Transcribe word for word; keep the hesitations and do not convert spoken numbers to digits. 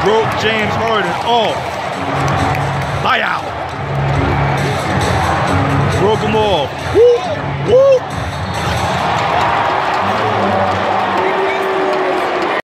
Broke James Harden off. Hi out. Broke him off. Woo! Woo!